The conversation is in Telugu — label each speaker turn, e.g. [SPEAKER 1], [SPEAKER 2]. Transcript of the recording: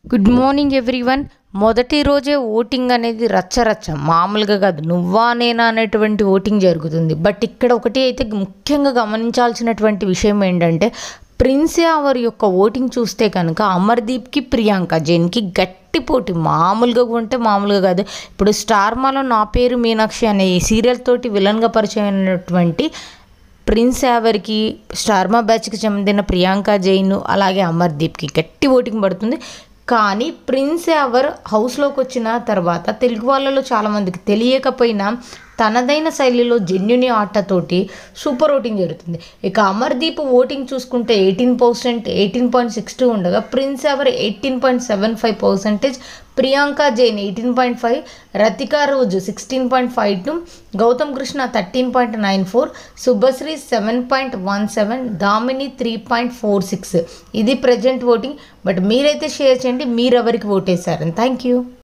[SPEAKER 1] Good morning everyone. మొదటి రోజే ఓటింగ్ అనేది రచ్చ మామూలుగా కాదు, నువ్వా నేనా అనేటువంటి ఓటింగ్ జరుగుతుంది. బట్ ఇక్కడ ఒకటి అయితే ముఖ్యంగా గమనించాల్సినటువంటి విషయం ఏంటంటే, ప్రిన్స్ యావర్ యొక్క ఓటింగ్ చూస్తే కనుక అమర్దీప్కి ప్రియాంక జైన్కి గట్టి పోటీ, మామూలుగా ఉంటే మామూలుగా కాదు. ఇప్పుడు స్టార్మాలో నా పేరు మీనాక్షి అనే ఈ సీరియల్ తోటి విలన్గా పరిచయం అయినటువంటి ప్రిన్స్ యావర్కి, స్టార్మా బ్యాచ్కి చెందిన ప్రియాంక జైన్, అలాగే అమర్దీప్కి గట్టి ఓటింగ్ పడుతుంది. కానీ ప్రిన్స్ యావర్ హౌస్లోకి వచ్చిన తర్వాత తెలుగు వాళ్ళలో చాలామందికి తెలియకపోయినా తనదైన శైలిలో జెన్యుని ఆటతోటి సూపర్ ఓటింగ్ జరుగుతుంది. ఇక అమర్దీప్ ఓటింగ్ చూసుకుంటే 18%, 18.62 ఉండగా ప్రిన్స్ యావర్ 18.75%, ప్రియాంక జైన్ 18.5, రతికా రోజు 16.52, గౌతమ్ కృష్ణ 13.94, శుభశ్రీ 7.17, దామిని 3.46. ఇది ప్రజెంట్ ఓటింగ్. బట్ మీరైతే షేర్ చేయండి, మీరెవరికి ఓటేశారని. Thank you.